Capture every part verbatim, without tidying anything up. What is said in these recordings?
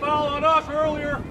foul on us earlier.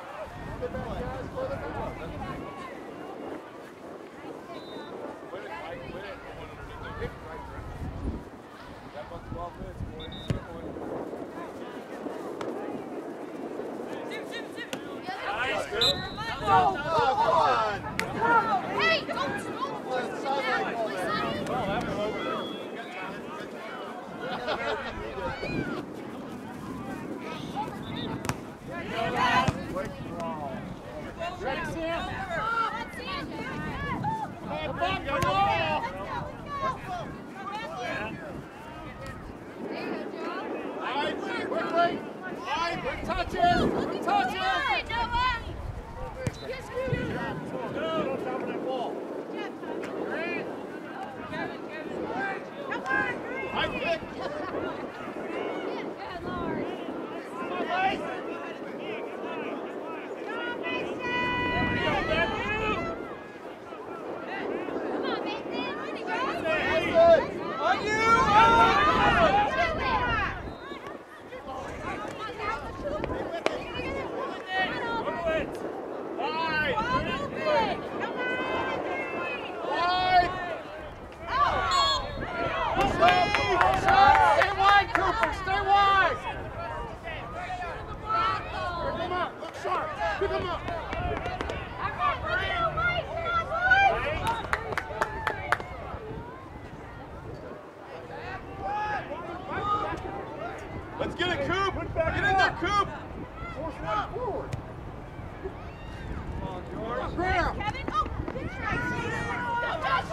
Let's get it, Coop! Get in there, Coop! Force one forward. Come on, George. Graham! Kevin, oh! Go, Josh!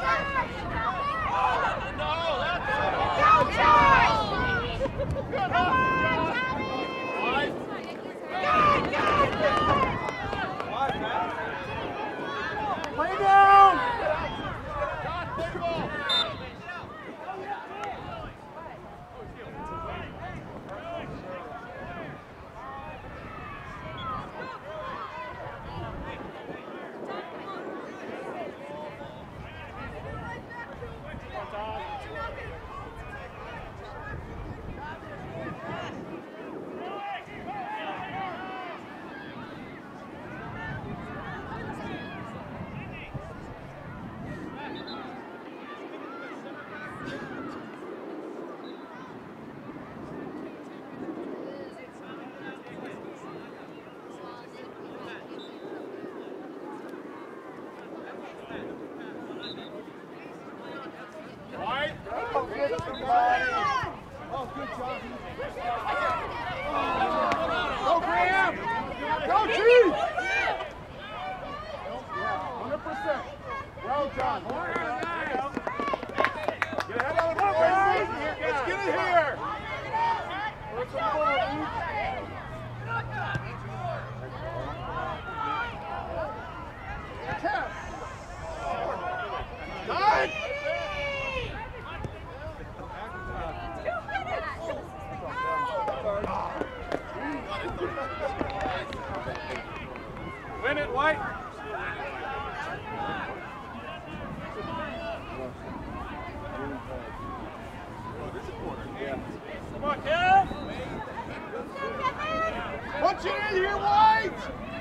No, that's Go, Josh! good. Come on, Tommy! Wide. Good, good, good! Wide, man. Play down! Josh, play the ball. Wide. Oh, good somebody. Oh, good job. Go, Graham! Go, Chief! Yeah, one hundred percent. Well done. Get ahead of the ball, guys. Let's get it here. Where's the ball, dude? Kev. Nine. Win it, White. Come on, Kev. Punch it in here, White.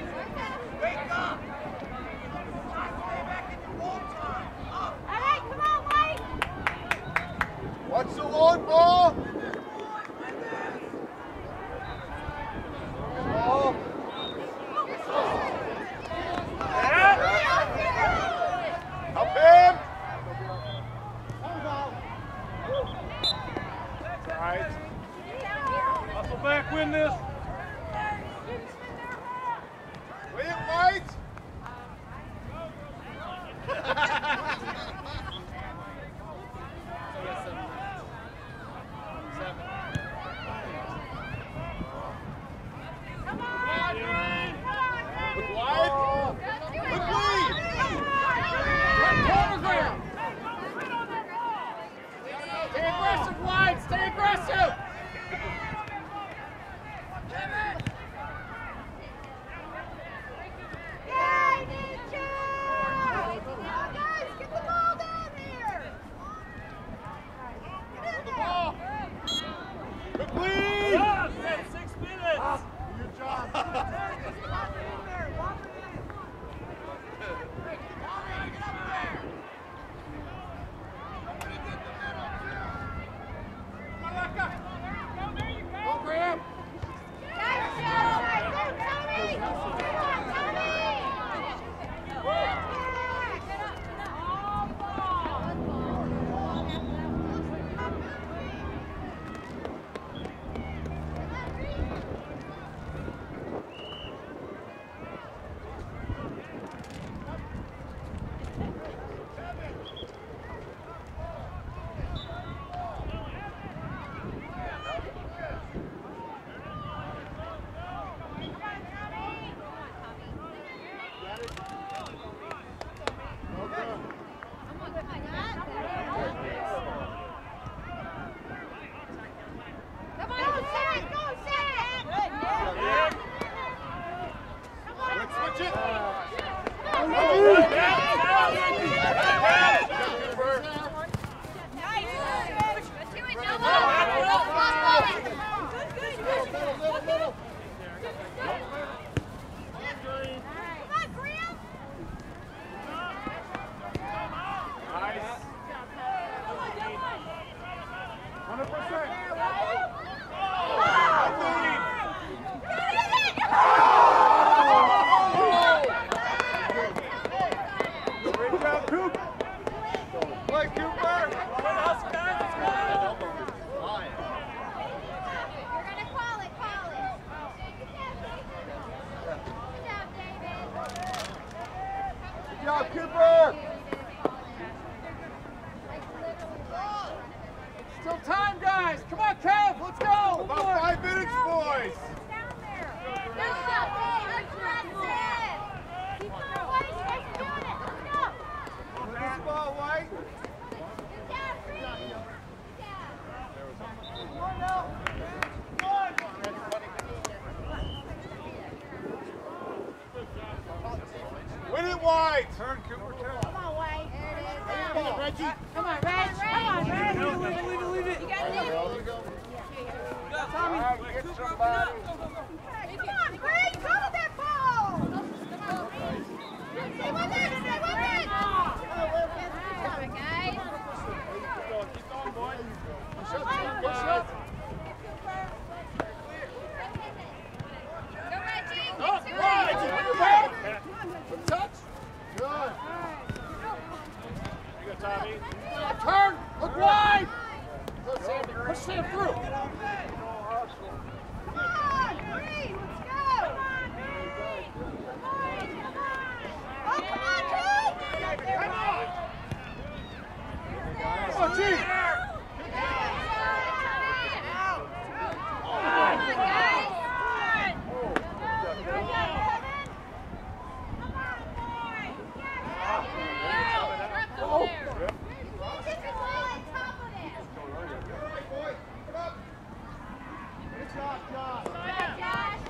All right, come on, Mike! Watch the long ball. Ball. Help him. All right. Hustle back, win this. Win it, White. Look wide. Look wide. Stay aggressive, White. Stay aggressive. White. Turn, Cooper, turn. Come on, White. Come on, Reggie. Come on, Reg. Come on, Reg. Leave it, leave it, leave it, leave it. You got this. Tommy. Get somebody. Come on, Greg. Go with that ball. Stay with it. Stay with it. Good job, guys. Keep going, keep going, boy. Push up, team, guys. Go, Reggie. Oh, Get to right. it. Good touch. Good. You go, Tommy. Turn. Look wide. Good, Sammy. Push Sam through. Come on, Green. Let's go. Come on, Green. Come on. Come on. Oh, come on, Green. Come on. Come on, team. Good job, Josh.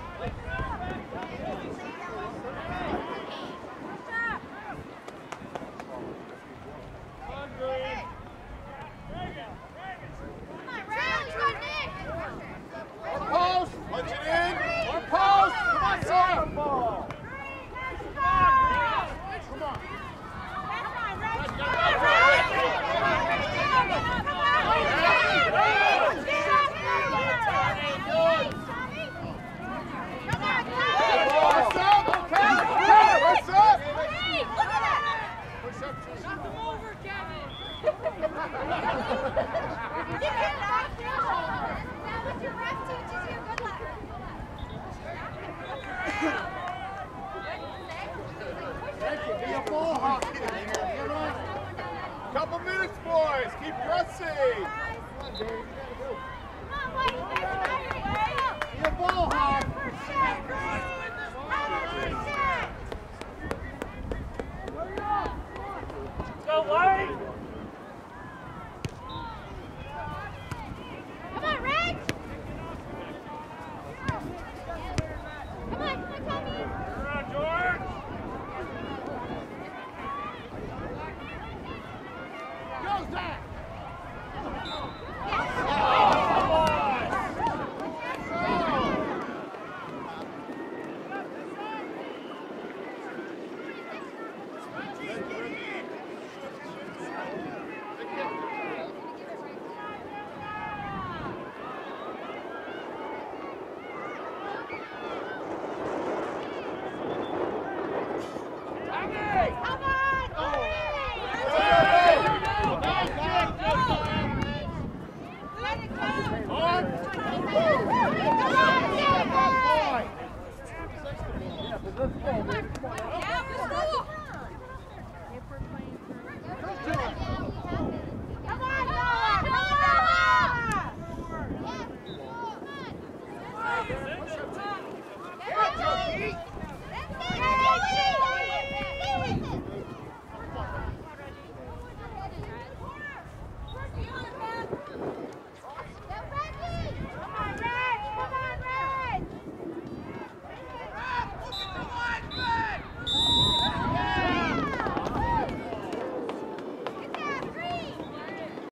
One post. Punch it in. One post. Come on, Sam. Come on. What's up? Okay. Okay. What's up? Push up, team. Thank you. Be a ball hockey. Get on. Couple minutes, boys. Keep pressing. Come on, Dave.